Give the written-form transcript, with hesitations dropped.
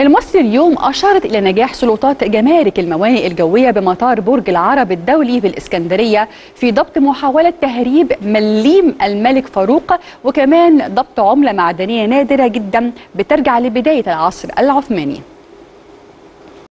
المصري اليوم أشارت إلى نجاح سلطات جمارك الموانئ الجوية بمطار برج العرب الدولي في الإسكندرية في ضبط محاولة تهريب مليم الملك فاروق، وكمان ضبط عملة معدنية نادرة جدا بترجع لبداية العصر العثماني.